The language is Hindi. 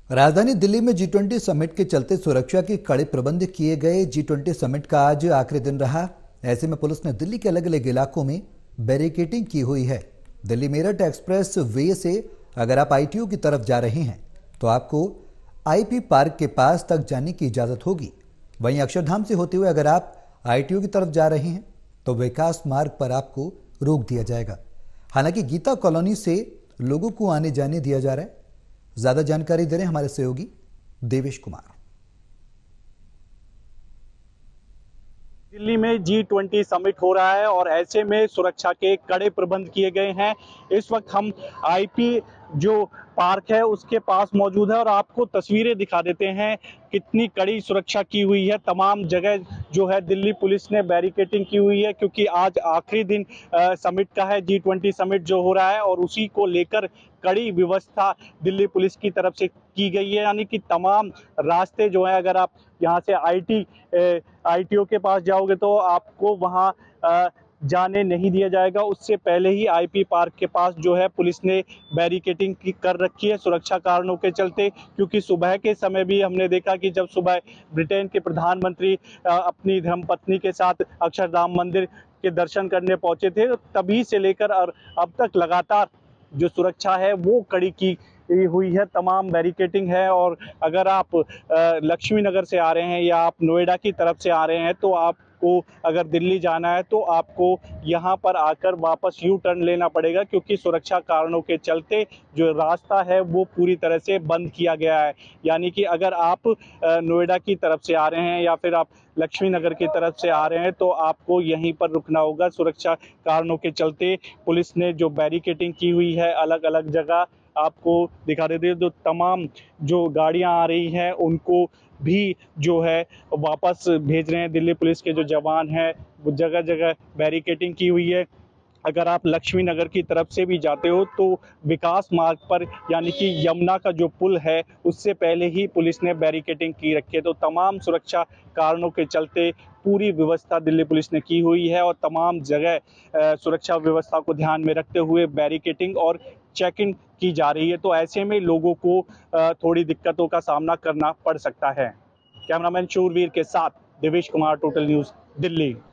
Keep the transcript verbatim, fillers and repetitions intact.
राजधानी दिल्ली में जी ट्वेंटी समिट के चलते सुरक्षा के कड़े प्रबंध किए गए। जी ट्वेंटी समिट का आज आखिरी दिन रहा। ऐसे में पुलिस ने दिल्ली के अलग अलग इलाकों में बैरिकेडिंग की हुई है। दिल्ली मेरठ एक्सप्रेस वे से अगर आप आईटीओ की तरफ जा रहे हैं तो आपको आईपी पार्क के पास तक जाने की इजाजत होगी। वहीं अक्षरधाम से होते हुए अगर आप आईटीओ की तरफ जा रहे हैं तो विकास मार्ग पर आपको रोक दिया जाएगा। हालांकि गीता कॉलोनी से लोगों को आने जाने दिया जा रहा है। ज्यादा जानकारी दे रहे हैं हमारे सहयोगी देवेश कुमार। दिल्ली में जी ट्वेंटी समिट हो रहा है और ऐसे में सुरक्षा के कड़े प्रबंध किए गए हैं। इस वक्त हम आईपी जो पार्क है उसके पास मौजूद है और आपको तस्वीरें दिखा देते हैं कितनी कड़ी सुरक्षा की हुई है। तमाम जगह जो है दिल्ली पुलिस ने बैरिकेडिंग की हुई है क्योंकि आज आखिरी दिन आ, समिट का है। जी ट्वेंटी समिट जो हो रहा है और उसी को लेकर कड़ी व्यवस्था दिल्ली पुलिस की तरफ से की गई है। यानी कि तमाम रास्ते जो है, अगर आप यहाँ से आईटी आईटीओ के पास जाओगे तो आपको वहाँ जाने नहीं दिया जाएगा। उससे पहले ही आईपी पार्क के पास जो है पुलिस ने बैरिकेडिंग कर रखी है सुरक्षा कारणों के चलते। क्योंकि सुबह के समय भी हमने देखा कि जब सुबह ब्रिटेन के प्रधानमंत्री अपनी धर्मपत्नी के साथ अक्षरधाम मंदिर के दर्शन करने पहुंचे थे, तभी से लेकर और अब तक लगातार जो सुरक्षा है वो कड़ी की हुई है। तमाम बैरिकेडिंग है और अगर आप लक्ष्मी नगर से आ रहे हैं या आप नोएडा की तरफ से आ रहे हैं तो आपको अगर दिल्ली जाना है तो आपको यहां पर आकर वापस यू टर्न लेना पड़ेगा क्योंकि सुरक्षा कारणों के चलते जो रास्ता है वो पूरी तरह से बंद किया गया है। यानी कि अगर आप नोएडा की तरफ से आ रहे हैं या फिर आप लक्ष्मी नगर की तरफ से आ रहे हैं तो आपको यहीं पर रुकना होगा। सुरक्षा कारणों के चलते पुलिस ने जो बैरिकेडिंग की हुई है अलग अलग जगह आपको दिखा देते हैं। जो तमाम जो गाड़ियां आ रही हैं उनको भी जो है वापस भेज रहे हैं। दिल्ली पुलिस के जो जवान हैं वो जगह जगह बैरिकेडिंग की हुई है। अगर आप लक्ष्मी नगर की तरफ से भी जाते हो तो विकास मार्ग पर यानी कि यमुना का जो पुल है उससे पहले ही पुलिस ने बैरिकेडिंग की रखी है। तो तमाम सुरक्षा कारणों के चलते पूरी व्यवस्था दिल्ली पुलिस ने की हुई है और तमाम जगह सुरक्षा व्यवस्था को ध्यान में रखते हुए बैरिकेडिंग और चेकिंग की जा रही है। तो ऐसे में लोगों को थोड़ी दिक्कतों का सामना करना पड़ सकता है। कैमरामैन शूरवीर के साथ देवेश कुमार, टोटल न्यूज़, दिल्ली।